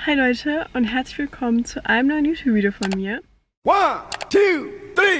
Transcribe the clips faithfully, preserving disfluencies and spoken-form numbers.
Hi Leute und herzlich willkommen zu einem neuen YouTube-Video von mir. One, two, three.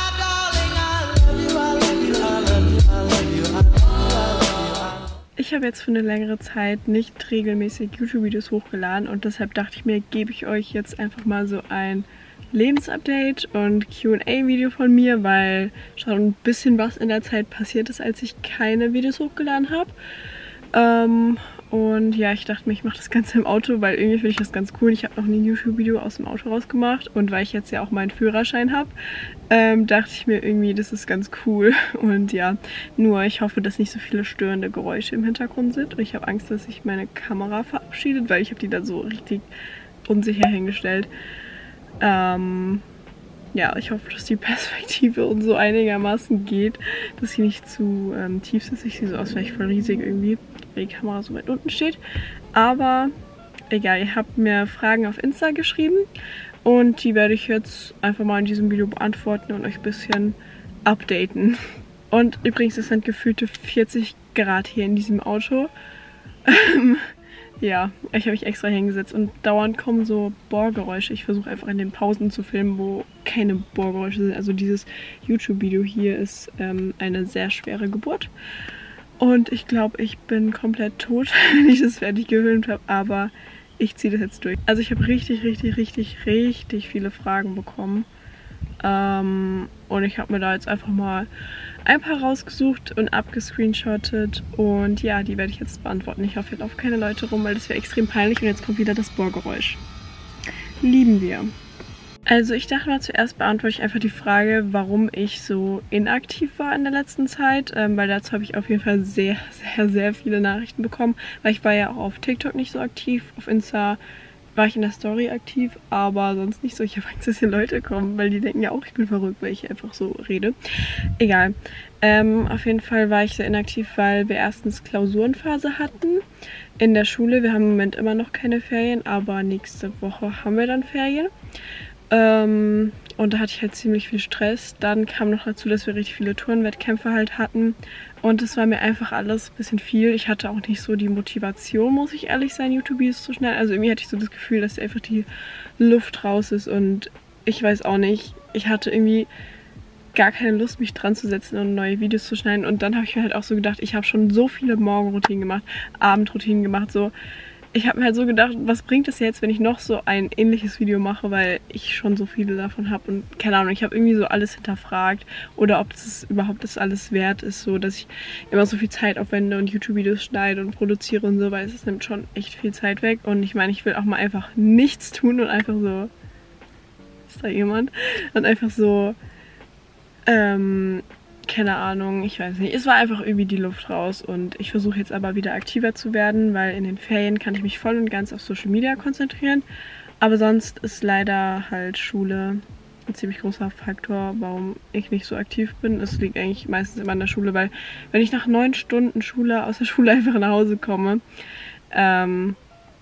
Ich habe jetzt für eine längere Zeit nicht regelmäßig YouTube-Videos hochgeladen und deshalb dachte ich mir, gebe ich euch jetzt einfach mal so ein Lebensupdate und Q und A-Video von mir, weil schon ein bisschen was in der Zeit passiert ist, als ich keine Videos hochgeladen habe. Ähm, und ja, ich dachte mir, ich mache das Ganze im Auto, weil irgendwie finde ich das ganz cool. Ich habe noch nie ein YouTube-Video aus dem Auto rausgemacht und weil ich jetzt ja auch meinen Führerschein habe, ähm, dachte ich mir irgendwie, das ist ganz cool. Und ja, nur ich hoffe, dass nicht so viele störende Geräusche im Hintergrund sind. Und ich habe Angst, dass sich meine Kamera verabschiedet, weil ich habe die da so richtig unsicher hingestellt. Ähm, ja, ich hoffe, dass die Perspektive und so einigermaßen geht, dass sie nicht zu ähm, tief sitzt. Ich sehe so aus, vielleicht voll riesig irgendwie, weil die Kamera so weit unten steht. Aber egal, ihr habt mir Fragen auf Insta geschrieben und die werde ich jetzt einfach mal in diesem Video beantworten und euch ein bisschen updaten. Und übrigens, es sind gefühlte vierzig Grad hier in diesem Auto. Ja, ich habe mich extra hingesetzt und dauernd kommen so Bohrgeräusche. Ich versuche einfach in den Pausen zu filmen, wo keine Bohrgeräusche sind. Also dieses YouTube-Video hier ist ähm, eine sehr schwere Geburt. Und ich glaube, ich bin komplett tot, wenn ich das fertig gefilmt habe. Aber ich ziehe das jetzt durch. Also ich habe richtig, richtig, richtig, richtig viele Fragen bekommen. Ähm, und ich habe mir da jetzt einfach mal ein paar rausgesucht und abgescreenshottet und ja, die werde ich jetzt beantworten. Ich hoffe, hier laufen keine Leute rum, weil das wäre extrem peinlich und jetzt kommt wieder das Bohrgeräusch. Lieben wir. Also ich dachte mal, zuerst beantworte ich einfach die Frage, warum ich so inaktiv war in der letzten Zeit, ähm, weil dazu habe ich auf jeden Fall sehr, sehr, sehr viele Nachrichten bekommen, weil ich war ja auch auf TikTok nicht so aktiv, auf Insta war ich in der Story aktiv, aber sonst nicht so. Ich habe Angst, dass hier Leute kommen, weil die denken ja auch, ich bin verrückt, weil ich einfach so rede. Egal. Ähm, auf jeden Fall war ich sehr inaktiv, weil wir erstens Klausurenphase hatten in der Schule. Wir haben im Moment immer noch keine Ferien, aber nächste Woche haben wir dann Ferien. Ähm, und da hatte ich halt ziemlich viel Stress. Dann kam noch dazu, dass wir richtig viele Turnwettkämpfe halt hatten. Und es war mir einfach alles ein bisschen viel. Ich hatte auch nicht so die Motivation, muss ich ehrlich sein, YouTube-Videos zu schneiden. Also irgendwie hatte ich so das Gefühl, dass einfach die Luft raus ist. Und ich weiß auch nicht, ich hatte irgendwie gar keine Lust, mich dran zu setzen und neue Videos zu schneiden. Und dann habe ich mir halt auch so gedacht, ich habe schon so viele Morgenroutinen gemacht, Abendroutinen gemacht, so. Ich habe mir halt so gedacht, was bringt es jetzt, wenn ich noch so ein ähnliches Video mache, weil ich schon so viele davon habe und keine Ahnung, ich habe irgendwie so alles hinterfragt oder ob das überhaupt das alles wert ist, so dass ich immer so viel Zeit aufwende und YouTube-Videos schneide und produziere und so, weil es nimmt schon echt viel Zeit weg und ich meine, ich will auch mal einfach nichts tun und einfach so, ist da jemand? Und einfach so, ähm... keine Ahnung, ich weiß nicht. Es war einfach irgendwie die Luft raus und ich versuche jetzt aber wieder aktiver zu werden, weil in den Ferien kann ich mich voll und ganz auf Social Media konzentrieren. Aber sonst ist leider halt Schule ein ziemlich großer Faktor, warum ich nicht so aktiv bin. Es liegt eigentlich meistens immer an der Schule, weil wenn ich nach neun Stunden Schule aus der Schule einfach nach Hause komme, ähm,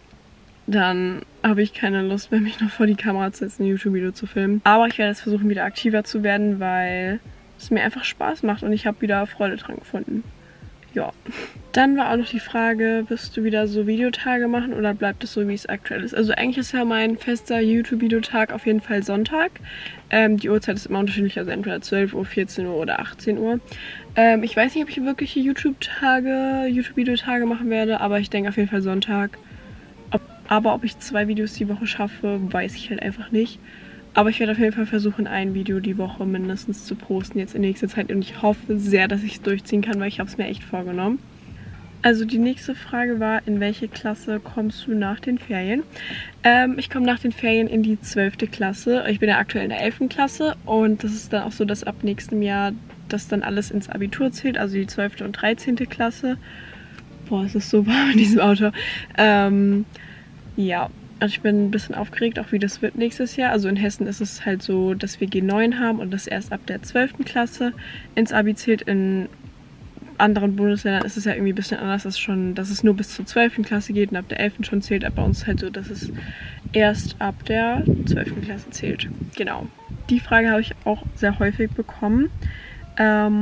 dann habe ich keine Lust mehr, mich noch vor die Kamera zu setzen, ein YouTube-Video zu filmen. Aber ich werde jetzt versuchen, wieder aktiver zu werden, weil es mir einfach Spaß macht und ich habe wieder Freude dran gefunden. Ja. Dann war auch noch die Frage, wirst du wieder so Videotage machen oder bleibt es so, wie es aktuell ist? Also eigentlich ist ja mein fester YouTube-Videotag auf jeden Fall Sonntag. Ähm, die Uhrzeit ist immer unterschiedlich, also entweder zwölf Uhr, vierzehn Uhr oder achtzehn Uhr. Ähm, ich weiß nicht, ob ich wirklich YouTube-Tage, YouTube-Videotage machen werde, aber ich denke auf jeden Fall Sonntag. Ob, aber ob ich zwei Videos die Woche schaffe, weiß ich halt einfach nicht. Aber ich werde auf jeden Fall versuchen, ein Video die Woche mindestens zu posten jetzt in nächster Zeit. Und ich hoffe sehr, dass ich es durchziehen kann, weil ich habe es mir echt vorgenommen. Also die nächste Frage war, in welche Klasse kommst du nach den Ferien? Ähm, ich komme nach den Ferien in die zwölfte Klasse. Ich bin ja aktuell in der elften Klasse. Und das ist dann auch so, dass ab nächstem Jahr das dann alles ins Abitur zählt. Also die zwölfte und dreizehnte Klasse. Boah, es ist so warm in diesem Auto. Ähm, ja. Also ich bin ein bisschen aufgeregt, auch wie das wird nächstes Jahr. Also in Hessen ist es halt so, dass wir G neun haben und das erst ab der zwölften Klasse ins Abi zählt. In anderen Bundesländern ist es ja irgendwie ein bisschen anders, dass, schon, dass es nur bis zur zwölften Klasse geht und ab der elften schon zählt. Aber bei uns ist halt so, dass es erst ab der zwölften Klasse zählt. Genau. Die Frage habe ich auch sehr häufig bekommen. Ähm,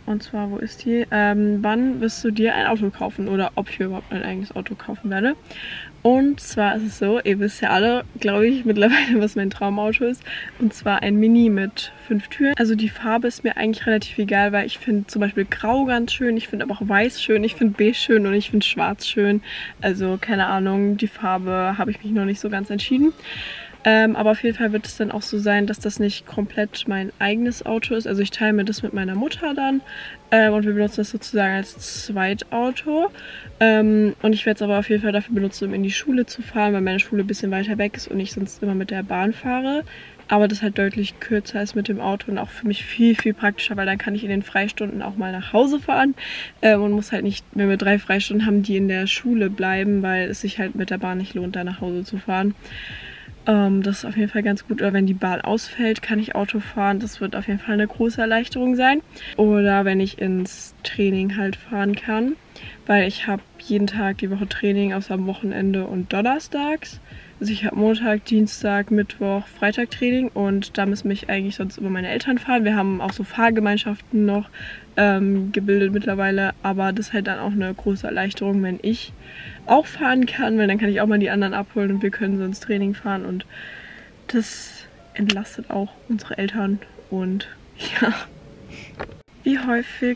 Und zwar, wo ist die? Ähm, wann wirst du dir ein Auto kaufen oder ob ich mir überhaupt ein eigenes Auto kaufen werde? Und zwar ist es so, ihr wisst ja alle, glaube ich, mittlerweile, was mein Traumauto ist. Und zwar ein Mini mit fünf Türen. Also die Farbe ist mir eigentlich relativ egal, weil ich finde zum Beispiel Grau ganz schön, ich finde aber auch Weiß schön, ich finde Beige schön und ich finde Schwarz schön. Also keine Ahnung, die Farbe habe ich mich noch nicht so ganz entschieden. Ähm, aber auf jeden Fall wird es dann auch so sein, dass das nicht komplett mein eigenes Auto ist. Also ich teile mir das mit meiner Mutter dann ähm, und wir benutzen das sozusagen als Zweitauto. Ähm, und ich werde es aber auf jeden Fall dafür benutzen, um in die Schule zu fahren, weil meine Schule ein bisschen weiter weg ist und ich sonst immer mit der Bahn fahre. Aber das halt deutlich kürzer ist mit dem Auto und auch für mich viel, viel praktischer, weil dann kann ich in den Freistunden auch mal nach Hause fahren ähm, und muss halt nicht, wenn wir drei Freistunden haben, die in der Schule bleiben, weil es sich halt mit der Bahn nicht lohnt, da nach Hause zu fahren. Um, das ist auf jeden Fall ganz gut. Oder wenn die Bahn ausfällt, kann ich Auto fahren. Das wird auf jeden Fall eine große Erleichterung sein. Oder wenn ich ins Training halt fahren kann. Weil ich habe jeden Tag die Woche Training, außer am Wochenende und donnerstags. Also ich habe Montag, Dienstag, Mittwoch, Freitag Training. Und da müssen mich eigentlich sonst immer meine Eltern fahren. Wir haben auch so Fahrgemeinschaften noch ähm, gebildet mittlerweile. Aber das ist halt dann auch eine große Erleichterung, wenn ich auch fahren kann, weil dann kann ich auch mal die anderen abholen und wir können so ins Training fahren und das entlastet auch unsere Eltern. Und ja, wie häufig,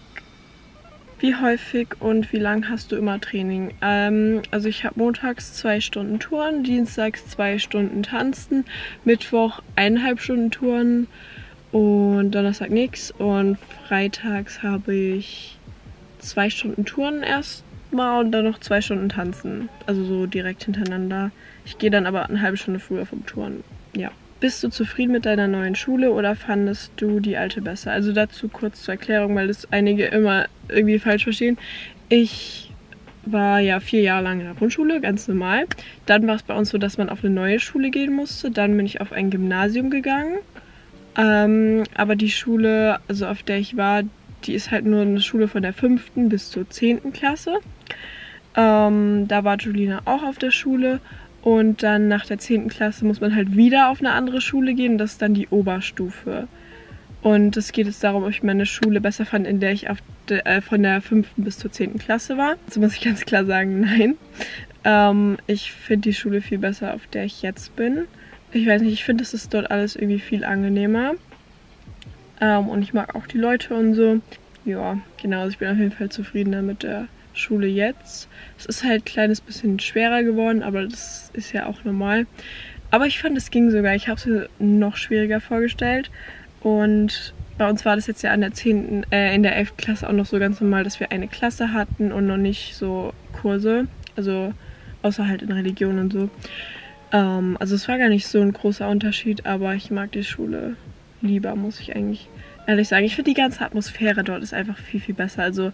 wie häufig und wie lang hast du immer Training? Ähm, also ich habe montags zwei Stunden Touren, dienstags zwei Stunden Tanzen, Mittwoch eineinhalb Stunden Touren und Donnerstag nichts und freitags habe ich zwei Stunden Touren erst mal und dann noch zwei Stunden tanzen. Also so direkt hintereinander. Ich gehe dann aber eine halbe Stunde früher vom Touren. Ja. Bist du zufrieden mit deiner neuen Schule oder fandest du die alte besser? Also dazu kurz zur Erklärung, weil das einige immer irgendwie falsch verstehen. Ich war ja vier Jahre lang in der Grundschule, ganz normal. Dann war es bei uns so, dass man auf eine neue Schule gehen musste. Dann bin ich auf ein Gymnasium gegangen. Ähm, aber die Schule, also auf der ich war, die ist halt nur eine Schule von der fünften bis zur zehnten Klasse. Ähm, da war Julina auch auf der Schule und dann nach der zehnten Klasse muss man halt wieder auf eine andere Schule gehen. Das ist dann die Oberstufe. Und es geht jetzt darum, ob ich meine Schule besser fand, in der ich auf de, äh, von der fünften bis zur zehnten Klasse war. Also muss ich ganz klar sagen, nein. Ähm, ich finde die Schule viel besser, auf der ich jetzt bin. Ich weiß nicht, ich finde, es ist dort alles irgendwie viel angenehmer. Ähm, und ich mag auch die Leute und so. Ja, genau, also ich bin auf jeden Fall zufriedener mit der Schule jetzt. Es ist halt ein kleines bisschen schwerer geworden, aber das ist ja auch normal. Aber ich fand, es ging sogar. Ich habe es mir noch schwieriger vorgestellt. Und bei uns war das jetzt ja an der zehnten, äh, in der elften Klasse auch noch so ganz normal, dass wir eine Klasse hatten und noch nicht so Kurse. Also außer halt in Religion und so. Ähm, also es war gar nicht so ein großer Unterschied, aber ich mag die Schule lieber, muss ich eigentlich ehrlich sagen. Ich finde, die ganze Atmosphäre dort ist einfach viel, viel besser. Also,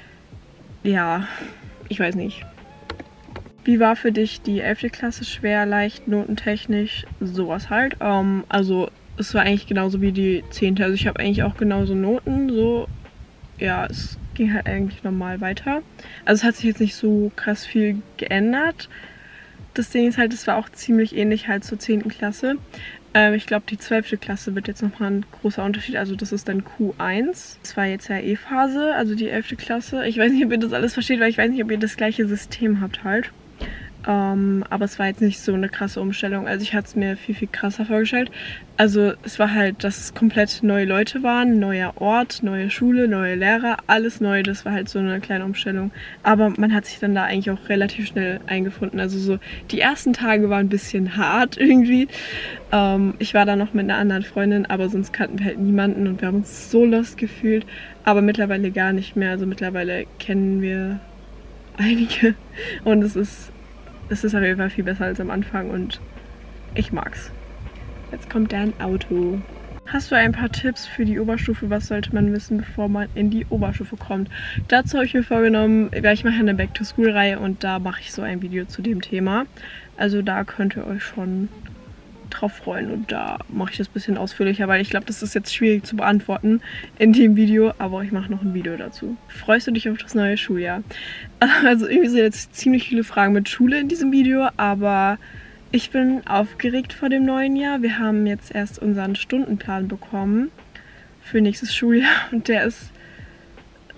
ja, ich weiß nicht. Wie war für dich die elfte Klasse? Schwer, leicht, notentechnisch, sowas halt. Ähm, also, es war eigentlich genauso wie die zehnte. Also, ich habe eigentlich auch genauso Noten. So, ja, es ging halt eigentlich normal weiter. Also, es hat sich jetzt nicht so krass viel geändert. Das Ding ist halt, es war auch ziemlich ähnlich halt zur zehnten Klasse. Ähm, ich glaube, die zwölfte Klasse wird jetzt nochmal ein großer Unterschied. Also das ist dann Q eins. Das war jetzt ja E-Phase, also die elfte Klasse. Ich weiß nicht, ob ihr das alles versteht, weil ich weiß nicht, ob ihr das gleiche System habt halt. Ähm, aber es war jetzt nicht so eine krasse Umstellung. Also ich hatte es mir viel, viel krasser vorgestellt. Also es war halt, dass es komplett neue Leute waren, neuer Ort, neue Schule, neue Lehrer, alles neu. Das war halt so eine kleine Umstellung. Aber man hat sich dann da eigentlich auch relativ schnell eingefunden. Also so die ersten Tage waren ein bisschen hart irgendwie. Ähm, ich war da noch mit einer anderen Freundin, aber sonst kannten wir halt niemanden und wir haben uns so lost gefühlt. Aber mittlerweile gar nicht mehr. Also mittlerweile kennen wir einige und es ist Es ist auf jeden Fall viel besser als am Anfang und ich mag's. Jetzt kommt dein Auto. Hast du ein paar Tipps für die Oberstufe? Was sollte man wissen, bevor man in die Oberstufe kommt? Dazu habe ich mir vorgenommen, weil ich mache eine Back-to-School-Reihe und da mache ich so ein Video zu dem Thema. Also da könnt ihr euch schon drauf freuen und da mache ich das ein bisschen ausführlicher, weil ich glaube, das ist jetzt schwierig zu beantworten in dem Video, aber ich mache noch ein Video dazu. Freust du dich auf das neue Schuljahr? Also irgendwie sind jetzt ziemlich viele Fragen mit Schule in diesem Video, aber ich bin aufgeregt vor dem neuen Jahr. Wir haben jetzt erst unseren Stundenplan bekommen für nächstes Schuljahr und der ist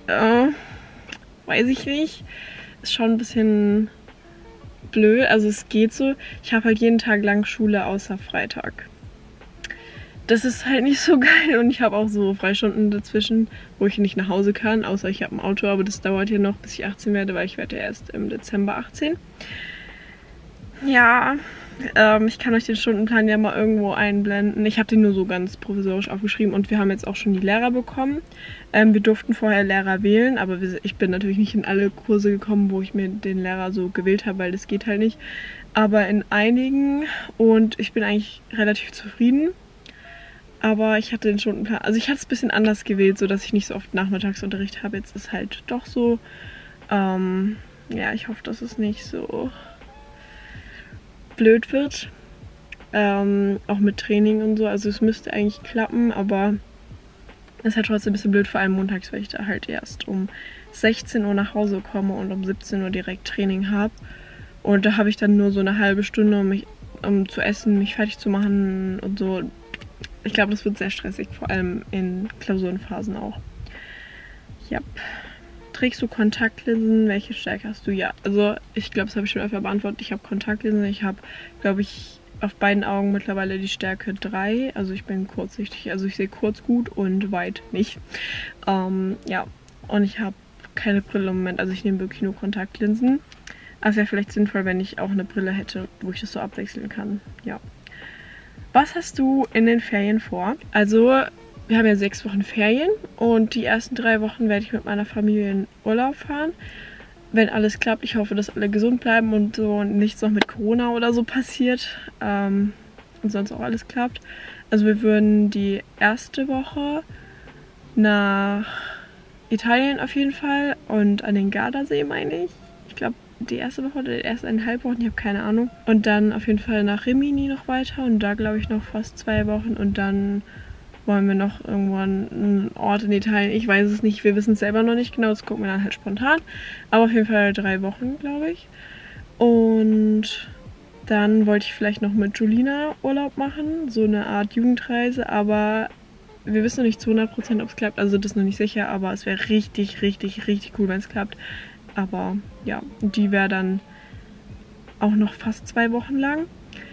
äh, weiß ich nicht. Ist schon ein bisschen blöd. Also es geht so. Ich habe halt jeden Tag lang Schule außer Freitag. Das ist halt nicht so geil und ich habe auch so Freistunden dazwischen, wo ich nicht nach Hause kann, außer ich habe ein Auto, aber das dauert hier noch, bis ich achtzehn werde, weil ich werde ja erst im Dezember achtzehn. Ja, ähm, ich kann euch den Stundenplan ja mal irgendwo einblenden. Ich habe den nur so ganz provisorisch aufgeschrieben und wir haben jetzt auch schon die Lehrer bekommen. Ähm, wir durften vorher Lehrer wählen, aber wir, ich bin natürlich nicht in alle Kurse gekommen, wo ich mir den Lehrer so gewählt habe, weil das geht halt nicht. Aber in einigen und ich bin eigentlich relativ zufrieden. Aber ich hatte den Stundenplan, also ich hatte es ein bisschen anders gewählt, sodass ich nicht so oft Nachmittagsunterricht habe. Jetzt ist halt doch so. Ähm, ja, ich hoffe, dass es nicht so blöd wird. Ähm, auch mit Training und so. Also es müsste eigentlich klappen, aber es ist halt trotzdem ein bisschen blöd, vor allem montags, weil ich da halt erst um sechzehn Uhr nach Hause komme und um siebzehn Uhr direkt Training habe. Und da habe ich dann nur so eine halbe Stunde, um, mich, um zu essen, mich fertig zu machen und so. Ich glaube, das wird sehr stressig, vor allem in Klausurenphasen auch. Ja. Trägst du Kontaktlinsen? Welche Stärke hast du? Ja, also ich glaube, das habe ich schon öfter beantwortet. Ich habe Kontaktlinsen. Ich habe, glaube ich, auf beiden Augen mittlerweile die Stärke drei. Also ich bin kurzsichtig. Also ich sehe kurz gut und weit nicht. Ähm, ja, und ich habe keine Brille im Moment. Also ich nehme wirklich nur Kontaktlinsen. Aber es wäre vielleicht sinnvoll, wenn ich auch eine Brille hätte, wo ich das so abwechseln kann. Ja. Was hast du in den Ferien vor? Also, wir haben ja sechs Wochen Ferien und die ersten drei Wochen werde ich mit meiner Familie in Urlaub fahren. Wenn alles klappt, ich hoffe, dass alle gesund bleiben und so nichts noch mit Corona oder so passiert. Ähm, und sonst auch alles klappt. Also wir würden die erste Woche nach Italien auf jeden Fall und an den Gardasee, meine ich. Ich glaube, die erste Woche oder die erste eineinhalb Wochen, ich habe keine Ahnung. Und dann auf jeden Fall nach Rimini noch weiter und da glaube ich noch fast zwei Wochen und dann wollen wir noch irgendwann einen Ort in Italien. Ich weiß es nicht, wir wissen es selber noch nicht genau, das gucken wir dann halt spontan. Aber auf jeden Fall drei Wochen, glaube ich. Und dann wollte ich vielleicht noch mit Julina Urlaub machen, so eine Art Jugendreise, aber wir wissen noch nicht zu hundert Prozent, ob es klappt, also das ist noch nicht sicher, aber es wäre richtig, richtig, richtig cool, wenn es klappt. Aber ja, die wäre dann auch noch fast zwei Wochen lang.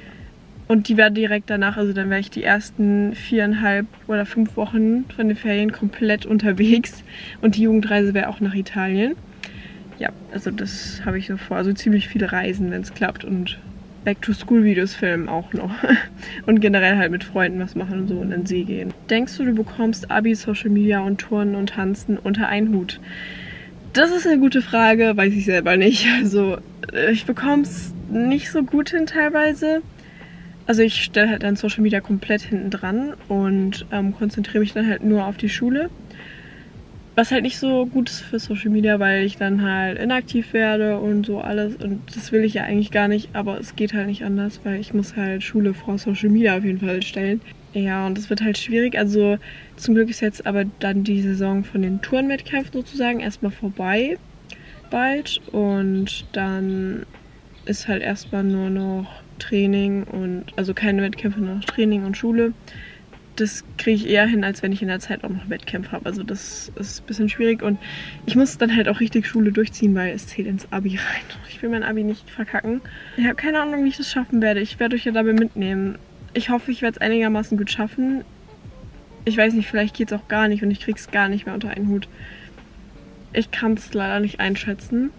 Und die wäre direkt danach, also dann wäre ich die ersten viereinhalb oder fünf Wochen von den Ferien komplett unterwegs. Und die Jugendreise wäre auch nach Italien. Ja, also das habe ich so vor. Also ziemlich viele Reisen, wenn es klappt. Und Back-to-School-Videos filmen auch noch. Und generell halt mit Freunden was machen und so und in den See gehen. Denkst du, du bekommst Abi, Social Media und Turnen und Tanzen unter einen Hut? Das ist eine gute Frage, weiß ich selber nicht. Also ich bekomme es nicht so gut hin teilweise. Also ich stelle halt dann Social Media komplett hinten dran und ähm, konzentriere mich dann halt nur auf die Schule. Was halt nicht so gut ist für Social Media, weil ich dann halt inaktiv werde und so alles. Und das will ich ja eigentlich gar nicht, aber es geht halt nicht anders, weil ich muss halt Schule vor Social Media auf jeden Fall stellen. Ja, und das wird halt schwierig. Also zum Glück ist jetzt aber dann die Saison von den Turnwettkämpfen sozusagen erstmal vorbei bald. Und dann ist halt erstmal nur noch Training und, also keine Wettkämpfe, nur noch Training und Schule. Das kriege ich eher hin, als wenn ich in der Zeit auch noch Wettkämpfe habe. Also das ist ein bisschen schwierig und ich muss dann halt auch richtig Schule durchziehen, weil es zählt ins Abi rein. Ich will mein Abi nicht verkacken. Ich habe keine Ahnung, wie ich das schaffen werde. Ich werde euch ja dabei mitnehmen. Ich hoffe, ich werde es einigermaßen gut schaffen. Ich weiß nicht, vielleicht geht es auch gar nicht und ich kriege es gar nicht mehr unter einen Hut. Ich kann es leider nicht einschätzen.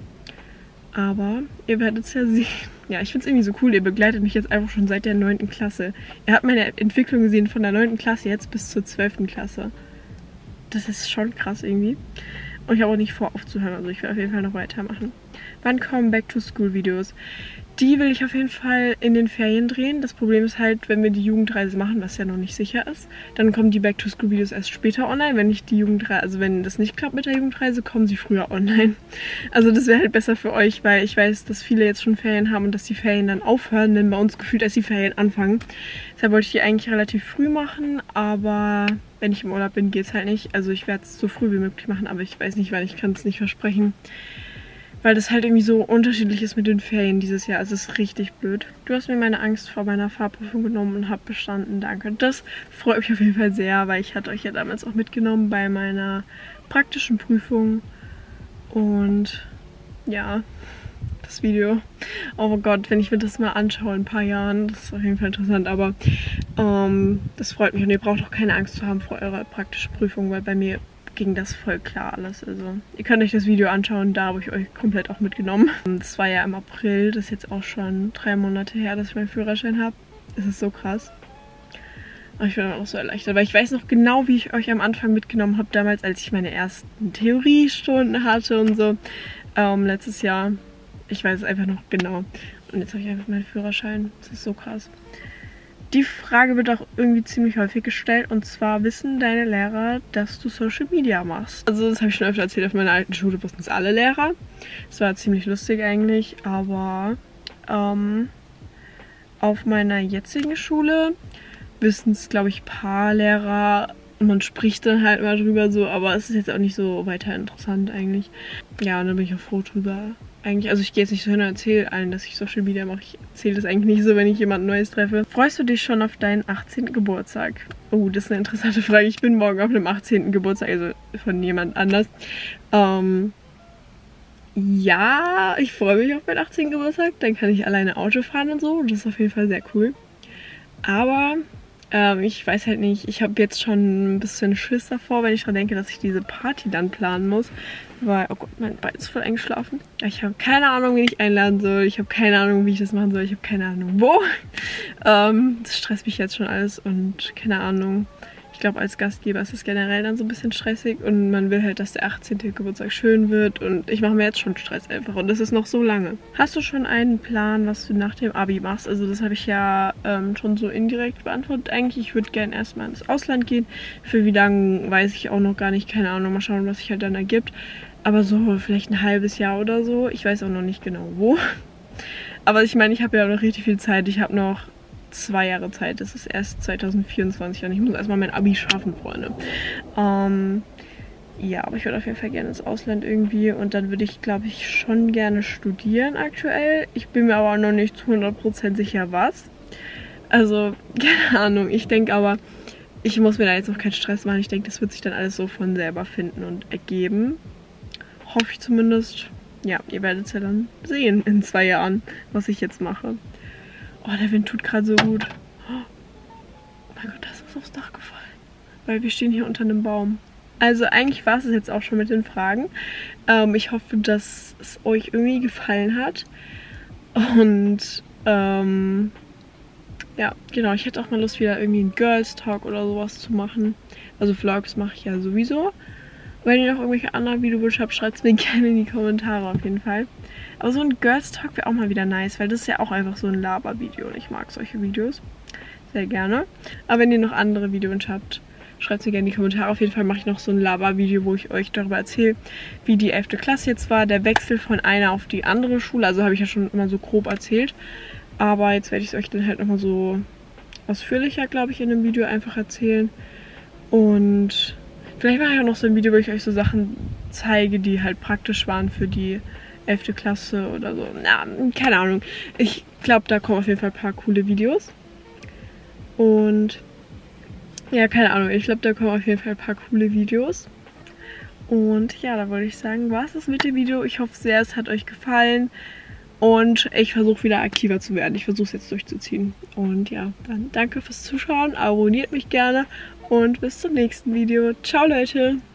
Aber ihr werdet es ja sehen. Ja, ich finde es irgendwie so cool. Ihr begleitet mich jetzt einfach schon seit der neunten Klasse. Ihr habt meine Entwicklung gesehen von der neunten Klasse jetzt bis zur zwölften Klasse. Das ist schon krass irgendwie. Und ich habe auch nicht vor aufzuhören. Also ich will auf jeden Fall noch weitermachen. Wann kommen Back-to-School-Videos? Die will ich auf jeden Fall in den Ferien drehen. Das Problem ist halt, wenn wir die Jugendreise machen, was ja noch nicht sicher ist, dann kommen die Back-to-School-Videos erst später online. Wenn nicht die Jugendreise, also wenn das nicht klappt mit der Jugendreise, kommen sie früher online. Also das wäre halt besser für euch, weil ich weiß, dass viele jetzt schon Ferien haben und dass die Ferien dann aufhören, denn bei uns gefühlt erst die Ferien anfangen. Deshalb wollte ich die eigentlich relativ früh machen, aber wenn ich im Urlaub bin, geht es halt nicht. Also ich werde es so früh wie möglich machen, aber ich weiß nicht, wann, ich kann es nicht versprechen. Weil das halt irgendwie so unterschiedlich ist mit den Ferien dieses Jahr. Also es ist richtig blöd. Du hast mir meine Angst vor meiner Fahrprüfung genommen und habe bestanden. Danke. Das freut mich auf jeden Fall sehr, weil ich hatte euch ja damals auch mitgenommen bei meiner praktischen Prüfungen. Und ja, das Video. Oh Gott, wenn ich mir das mal anschaue in ein paar Jahren, das ist auf jeden Fall interessant, aber ähm, das freut mich und ihr braucht auch keine Angst zu haben vor eurer praktischen Prüfung, weil bei mir ging das voll klar alles. Also ihr könnt euch das Video anschauen, da habe ich euch komplett auch mitgenommen. Das war ja im April, das ist jetzt auch schon drei Monate her, dass ich meinen Führerschein habe. Das ist so krass. Aber ich bin auch so erleichtert, weil ich weiß noch genau, wie ich euch am Anfang mitgenommen habe, damals, als ich meine ersten Theoriestunden hatte und so. Ähm, letztes Jahr. Ich weiß es einfach noch genau. Und jetzt habe ich einfach meinen Führerschein. Das ist so krass. Die Frage wird auch irgendwie ziemlich häufig gestellt. Und zwar, wissen deine Lehrer, dass du Social Media machst? Also das habe ich schon öfter erzählt. Auf meiner alten Schule wussten es alle Lehrer. Das war ziemlich lustig eigentlich. Aber ähm, auf meiner jetzigen Schule wissen es, glaube ich, ein paar Lehrer. Man spricht dann halt mal drüber so. Aber es ist jetzt auch nicht so weiter interessant eigentlich. Ja, und dann bin ich auch froh drüber. Eigentlich, also ich gehe jetzt nicht so hin und erzähle allen, dass ich Social Media mache. Ich erzähle das eigentlich nicht so, wenn ich jemand Neues treffe. Freust du dich schon auf deinen achtzehnten Geburtstag? Oh, das ist eine interessante Frage. Ich bin morgen auf dem achtzehnten Geburtstag, also von jemand anders. Ähm, ja, ich freue mich auf meinen achtzehnten Geburtstag. Dann kann ich alleine Auto fahren und so. Das ist auf jeden Fall sehr cool. Aber ähm, ich weiß halt nicht, ich habe jetzt schon ein bisschen Schiss davor, wenn ich daran denke, dass ich diese Party dann planen muss. Weil, oh Gott, mein Bein ist voll eingeschlafen. Ich habe keine Ahnung, wen ich einladen soll. Ich habe keine Ahnung, wie ich das machen soll. Ich habe keine Ahnung, wo. ähm, das stresst mich jetzt schon alles und keine Ahnung. Ich glaube, als Gastgeber ist es generell dann so ein bisschen stressig und man will halt, dass der achtzehnte Geburtstag schön wird und ich mache mir jetzt schon Stress einfach und das ist noch so lange. Hast du schon einen Plan, was du nach dem Abi machst? Also das habe ich ja ähm, schon so indirekt beantwortet. Eigentlich, ich würde gerne erstmal ins Ausland gehen. Für wie lange weiß ich auch noch gar nicht. Keine Ahnung, mal schauen, was sich halt dann ergibt. Aber so vielleicht ein halbes Jahr oder so. Ich weiß auch noch nicht genau wo. Aber ich meine, ich habe ja noch richtig viel Zeit. Ich habe noch zwei Jahre Zeit. Das ist erst zwanzig vierundzwanzig und ich muss erstmal mein Abi schaffen, Freunde. Ähm, ja, aber ich würde auf jeden Fall gerne ins Ausland irgendwie. Und dann würde ich, glaube ich, schon gerne studieren aktuell. Ich bin mir aber noch nicht zu hundert Prozent sicher, was. Also, keine Ahnung. Ich denke aber, ich muss mir da jetzt noch keinen Stress machen. Ich denke, das wird sich dann alles so von selber finden und ergeben. Hoffe ich zumindest. Ja, ihr werdet es ja dann sehen in zwei Jahren, was ich jetzt mache. Oh, der Wind tut gerade so gut. Oh mein Gott, da ist was aufs Dach gefallen. Weil wir stehen hier unter einem Baum. Also eigentlich war es jetzt auch schon mit den Fragen. Ähm, ich hoffe, dass es euch irgendwie gefallen hat. Und ähm, ja, genau, ich hätte auch mal Lust, wieder irgendwie einen Girls Talk oder sowas zu machen. Also Vlogs mache ich ja sowieso. Wenn ihr noch irgendwelche anderen Videowünsche habt, schreibt es mir gerne in die Kommentare auf jeden Fall. Aber so ein Girls Talk wäre auch mal wieder nice, weil das ist ja auch einfach so ein Laber-Video und ich mag solche Videos sehr gerne. Aber wenn ihr noch andere Videowünsche habt, schreibt es mir gerne in die Kommentare. Auf jeden Fall mache ich noch so ein Laber-Video, wo ich euch darüber erzähle, wie die elfte Klasse jetzt war, der Wechsel von einer auf die andere Schule. Also habe ich ja schon immer so grob erzählt. Aber jetzt werde ich es euch dann halt nochmal so ausführlicher, glaube ich, in dem Video einfach erzählen. Und vielleicht mache ich auch noch so ein Video, wo ich euch so Sachen zeige, die halt praktisch waren für die elfte Klasse oder so. Na, keine Ahnung. Ich glaube, da kommen auf jeden Fall ein paar coole Videos. Und ja, keine Ahnung. Ich glaube, da kommen auf jeden Fall ein paar coole Videos. Und ja, da wollte ich sagen, war es das mit dem Video. Ich hoffe sehr, es hat euch gefallen. Und ich versuche wieder aktiver zu werden. Ich versuche es jetzt durchzuziehen. Und ja, dann danke fürs Zuschauen. Abonniert mich gerne. Und bis zum nächsten Video. Ciao, Leute!